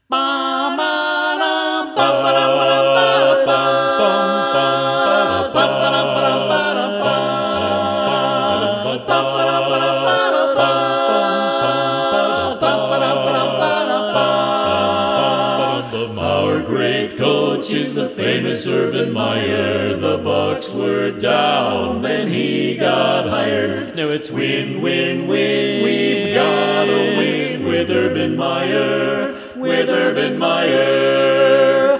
Our great coach is the famous Urban Meyer. The Bucks were down, then he got hired. Now it's win, win, win. We've got a win with Urban Meyer. With Urban Meyer.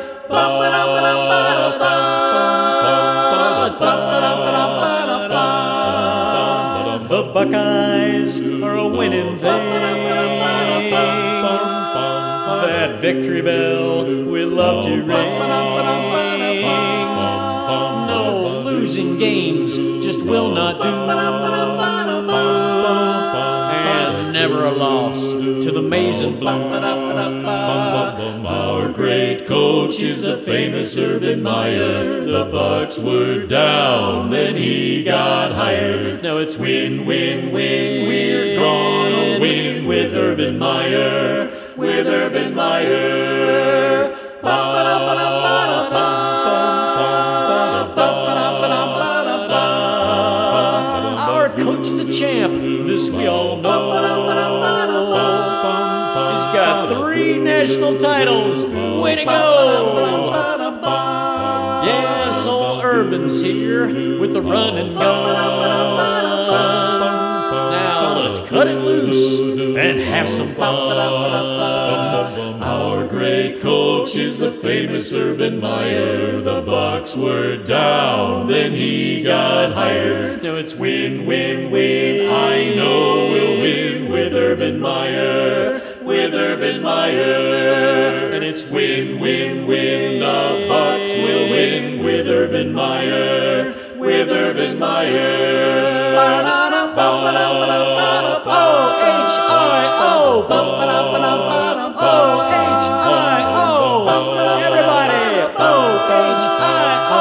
The Buckeyes are a winning thing. That victory bell we love to ring. No losing games just will not do. And never a loss to the maize and blue. Our great coach is the famous Urban Meyer. The Bucks were down, then he got hired. Now it's win, win, win. We're gonna win with Urban Meyer. With Urban Meyer. Our coach is a champ, this we all know. He's got 3 national titles. Way to go! Yes, old Urban's here with the run and gun. Now let's cut it loose and have some fun. Our great coach is the famous Urban Meyer. The Bucks were down, then he got hired. Now it's win, win, win. I know we'll win with Urban Meyer. With Urban Meyer. And it's win, win, win. The Bucks will win with Urban Meyer. With Urban Meyer. O-H-I-O. O-H-I-O. Everybody. O-H-I-O.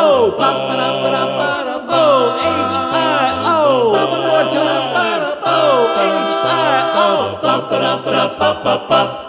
O-H-I-O. One more time. O-H-I-O.